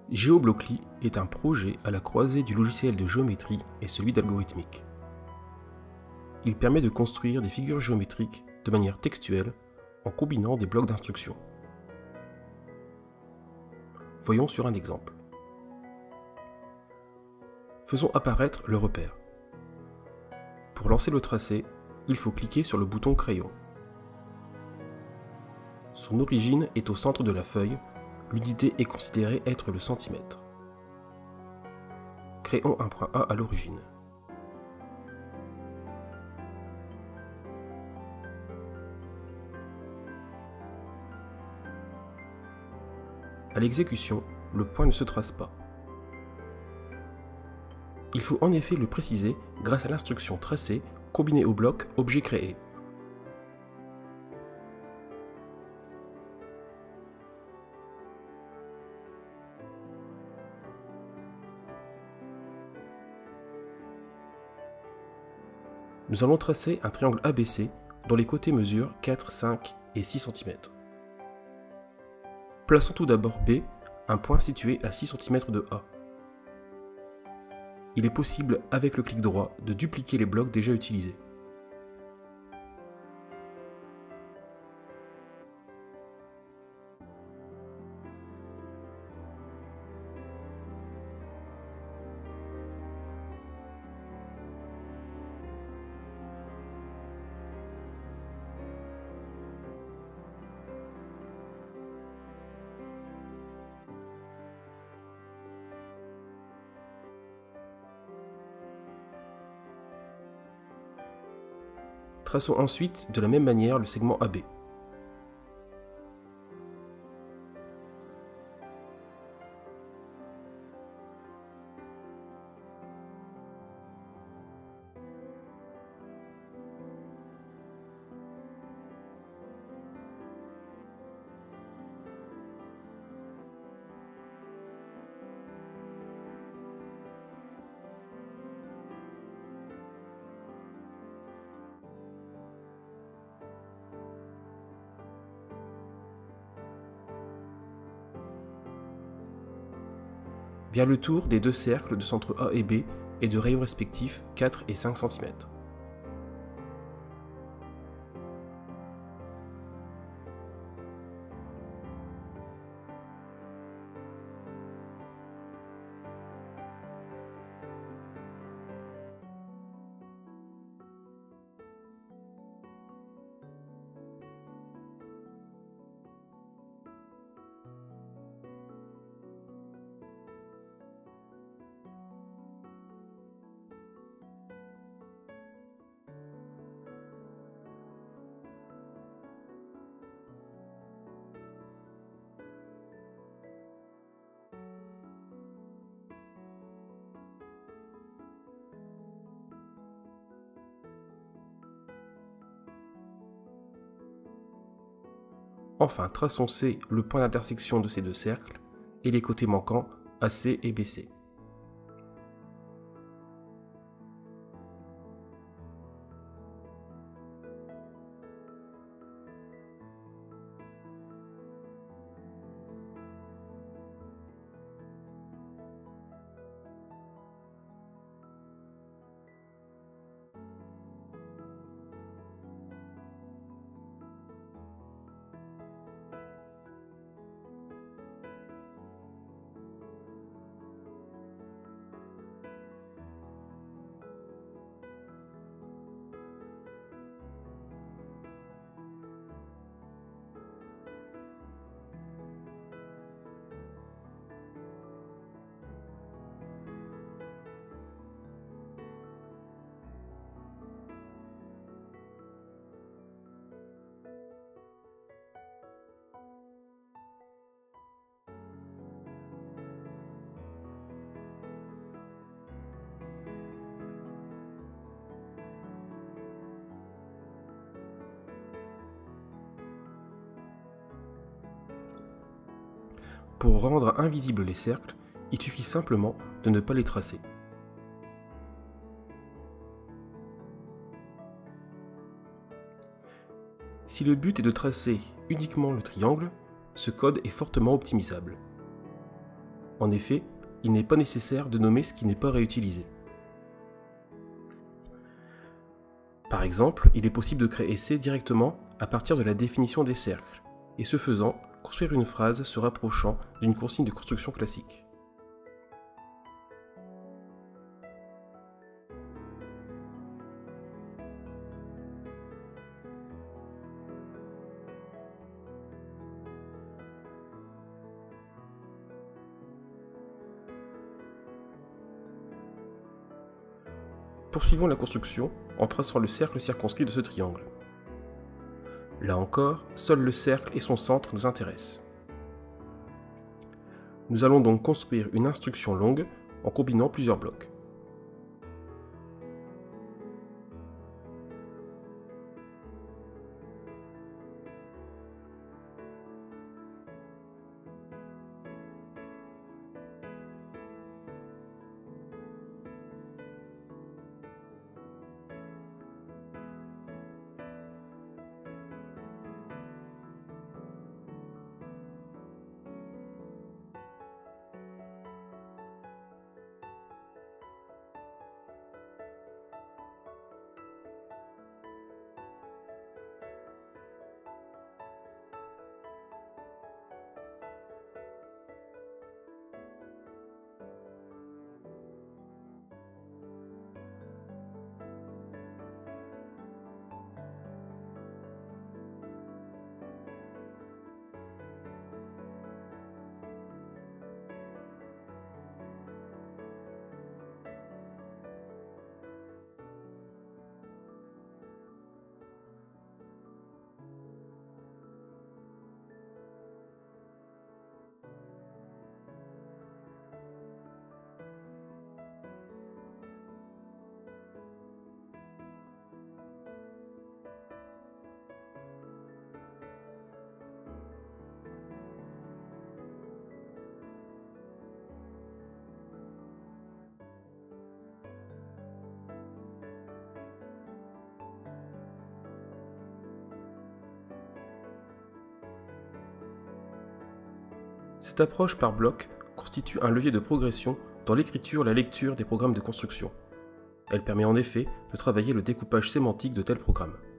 GeoBlockly est un projet à la croisée du logiciel de géométrie et celui d'algorithmique. Il permet de construire des figures géométriques de manière textuelle en combinant des blocs d'instructions. Voyons sur un exemple. Faisons apparaître le repère. Pour lancer le tracé, il faut cliquer sur le bouton crayon. Son origine est au centre de la feuille, l'unité est considérée être le centimètre. Créons un point A à l'origine. À l'exécution, le point ne se trace pas. Il faut en effet le préciser grâce à l'instruction tracer combinée au bloc objet créé. Nous allons tracer un triangle ABC dont les côtés mesurent 4, 5 et 6 cm. Plaçons tout d'abord B, un point situé à 6 cm de A. Il est possible, avec le clic droit, de dupliquer les blocs déjà utilisés. Traçons ensuite de la même manière le segment AB. Vient le tour des deux cercles de centre A et B et de rayons respectifs 4 et 5 cm. Enfin, traçons C, le point d'intersection de ces deux cercles, et les côtés manquants AC et BC. Pour rendre invisibles les cercles, il suffit simplement de ne pas les tracer. Si le but est de tracer uniquement le triangle, ce code est fortement optimisable. En effet, il n'est pas nécessaire de nommer ce qui n'est pas réutilisé. Par exemple, il est possible de créer C directement à partir de la définition des cercles, et ce faisant, construire une phrase se rapprochant d'une consigne de construction classique. Poursuivons la construction en traçant le cercle circonscrit de ce triangle. Là encore, seul le cercle et son centre nous intéressent. Nous allons donc construire une instruction longue en combinant plusieurs blocs. Cette approche par bloc constitue un levier de progression dans l'écriture et la lecture des programmes de construction. Elle permet en effet de travailler le découpage sémantique de tels programmes.